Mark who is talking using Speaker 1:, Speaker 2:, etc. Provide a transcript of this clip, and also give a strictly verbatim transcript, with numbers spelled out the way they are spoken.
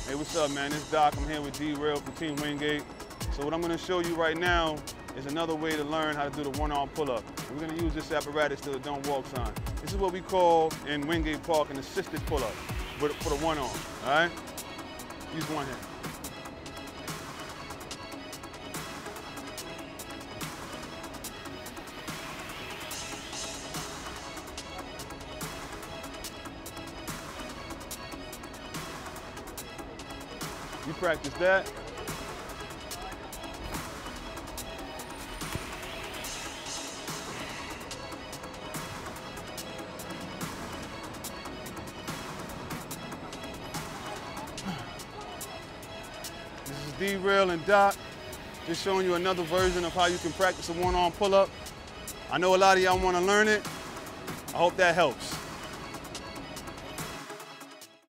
Speaker 1: Hey, what's up, man? It's Doc. I'm here with D-Rail from Team Wingate. So what I'm gonna show you right now is another way to learn how to do the one-arm pull-up. We're gonna use this apparatus to the don't walk sign. This is what we call in Wingate Park an assisted pull-up for the, for the one arm, all right? Use one hand. You practice that. This is D-Rail and Doc, just showing you another version of how you can practice a one-arm pull-up. I know a lot of y'all want to learn it. I hope that helps.